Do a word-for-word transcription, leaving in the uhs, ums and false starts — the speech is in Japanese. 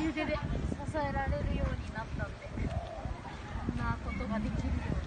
右手で支えられるようになったんで、こんなことができるように